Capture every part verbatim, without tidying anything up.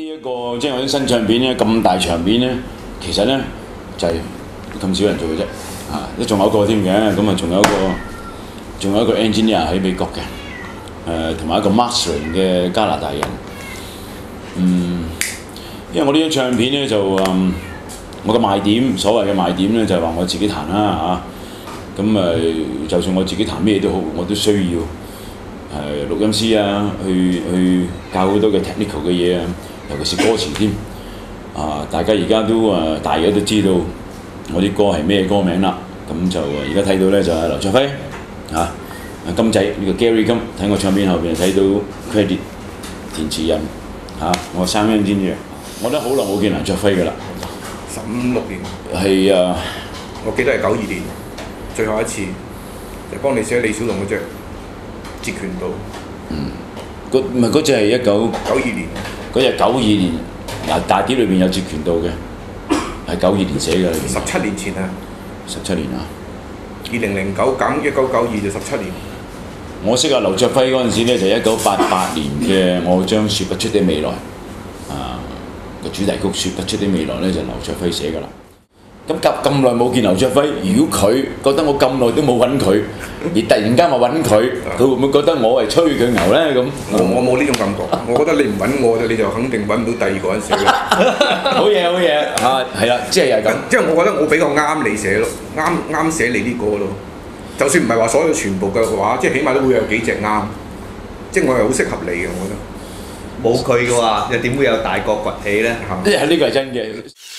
一個即係我啲新唱片咧，咁大場面咧，其實咧就係、是、咁少人做嘅啫。啊，仲有一個添嘅，咁啊仲有一個仲有一個 engineer 喺美國嘅，誒同埋一個 mastering 嘅加拿大人。嗯，因為我呢張唱片咧就嗯，我嘅賣點，所謂嘅賣點咧就係、是、話我自己彈啦嚇。咁、啊、誒，就算我自己彈咩都好，我都需要誒錄音師啊，去去教好多嘅 technical 嘅嘢啊，尤其是歌詞添。啊，大家而家都誒，大家都知道我啲歌係咩歌名啦。咁就而家睇到咧就係劉卓輝嚇，金仔呢、這個 Gary 金，睇我唱片後邊睇到 credit 填詞人嚇、啊，我三音天嘅，我都好耐冇見劉卓輝㗎啦。 十五六年。係啊， 我記得係九二年，最後一次就幫你寫李小龍嗰隻《截拳道》。 嗯，嗰唔係嗰隻係一九九二年。 嗰隻九二年嗱大碟裏邊有《截拳道》嘅，係九二年寫嘅。 十七年前啊！ 十七年啊！ 二零零九減一九九二就十七年。 我識阿劉卓輝嗰陣時咧，就一九八八年嘅《我將說不出的未來》啊個主題曲《說不出的未來》咧就劉卓輝寫㗎啦。咁咁咁耐冇見劉卓輝，如果佢覺得我咁耐都冇揾佢，而突然間我揾佢，佢會唔會覺得我係吹佢牛咧？咁我我冇呢種感覺，我覺得你唔揾我，你就肯定揾唔到第二個人寫嘅。 好嘢好嘢嚇，係啦，即係又係咁。 即係我覺得我比較啱你寫咯，啱啱寫你啲歌咯。就算唔係話所有全部嘅話，即係起碼都會有幾隻啱。即係我係好適合你嘅，我覺得。 冇佢嘅話，又點會有大國崛起咧？ 即係呢個係真嘅。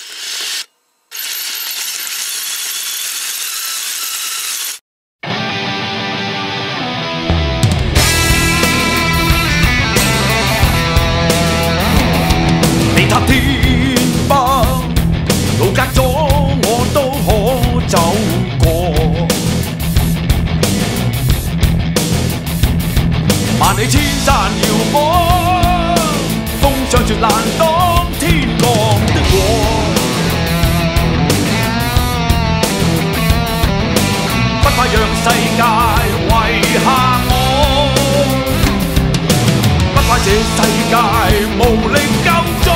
天北路隔咗我都可走過，萬里千山遙望，風霜絕難當天降的禍。不怕讓世界遺下我，不怕這世界無力救助。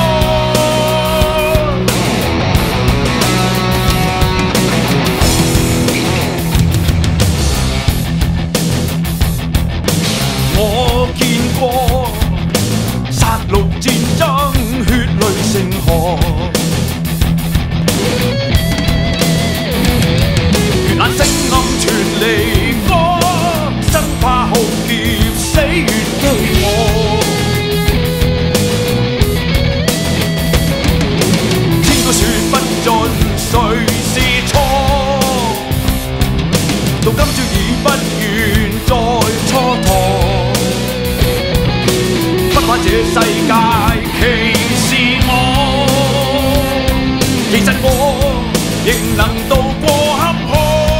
我見過殺戮戰爭，血淚成河，絢爛聲暗傳離歌，生怕浩劫死越飢餓。天都說不盡誰是錯，到今朝已不願再蹉跎。不怕這世界歧視我，其實我亦能渡過坎坷。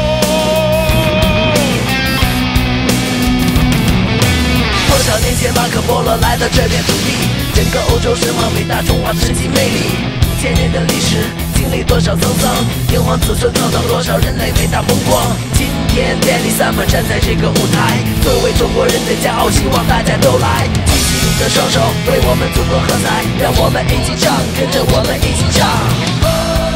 多少年前馬可波羅來到這片土地，整個歐洲神話偉大中華神奇魅力，五千年的歷史經歷多少層桑，炎黃子孫創造多少人類偉大風光。今天 Danny Summer 站在這個舞台，作為中國人的驕傲，希望大家都來舉起的雙手為我們祖國喝彩，讓我們一起唱，跟着我們一起唱。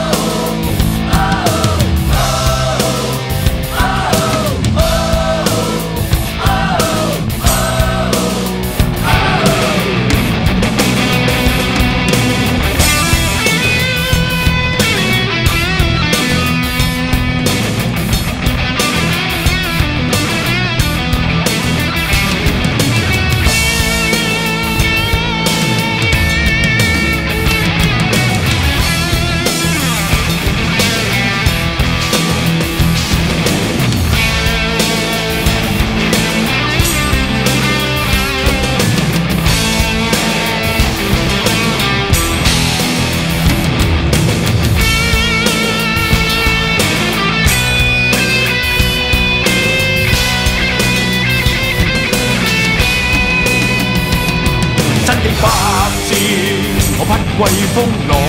百戰我不畏風浪，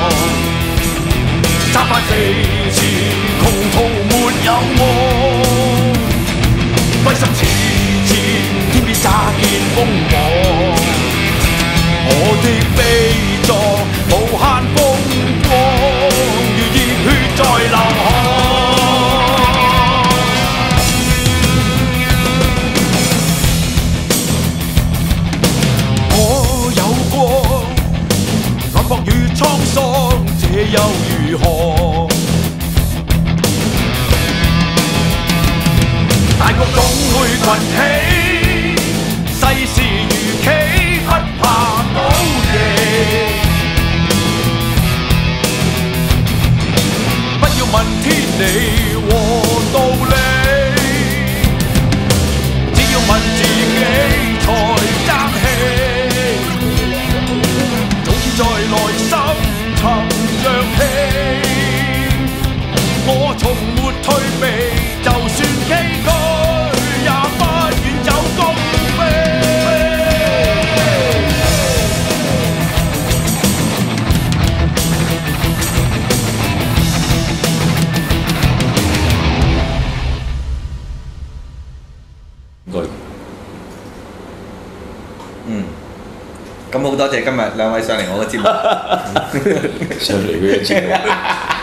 揸翻四次窮途沒有我，歸心似箭，天邊乍見風往，我的悲壯又如何？大國總會崛起，世事如棋，不怕倒地。不要問天理和道理，只要問自己才爭氣。早已在內心尋着氣，我從沒退避，就算崎嶇也不願走高飛。 嗯，咁好多謝今日兩位上嚟我嘅節目。 上嚟佢嘅節目。